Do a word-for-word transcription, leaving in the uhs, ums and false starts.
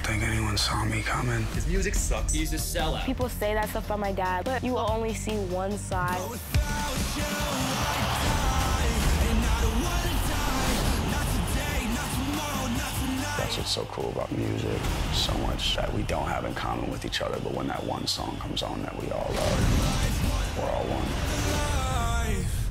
don't think anyone saw me coming. His music sucks. He's a sellout. People say that stuff about my dad, but you will only see one side. That's what's so cool about music. So much that we don't have in common with each other, but when that one song comes on that we all love, we're all one.